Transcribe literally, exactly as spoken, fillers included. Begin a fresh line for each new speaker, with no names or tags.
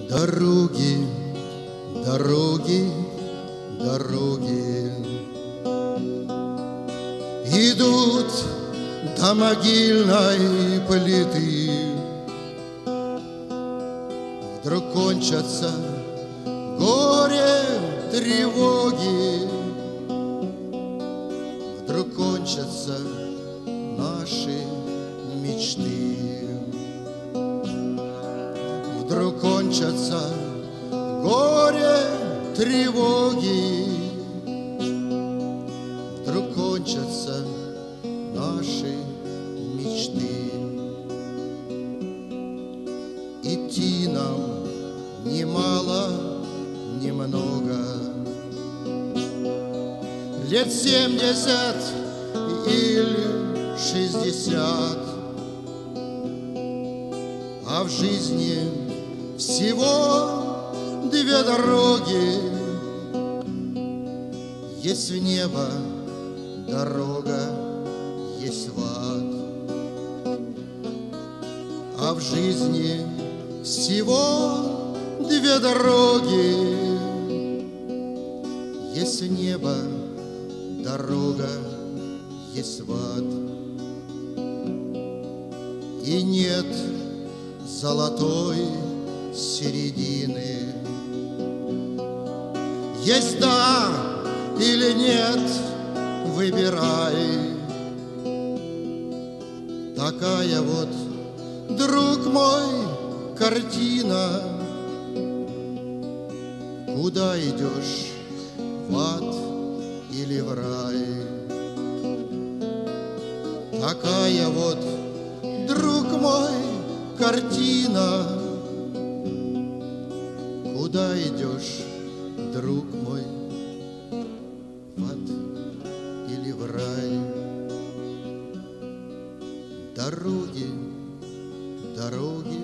Дороги, дороги, дороги идут до могильной плиты. Вдруг кончатся горе, тревоги, вдруг кончатся наши мечты. Вдруг кончатся горе, тревоги, вдруг кончатся наши мечты. Идти нам немало, немного, лет семьдесят или шестьдесят, а в жизни всего две дороги. Есть в небо дорога, есть в ад, а в жизни всего две дороги. Есть в небо дорога, есть в ад, и нет золотой середины. Есть да или нет, выбирай. Такая вот, друг мой, картина. Куда идешь, в ад или в рай? Такая вот, друг мой, картина. Куда идешь, друг мой, в ад или в рай? Дороги, дороги,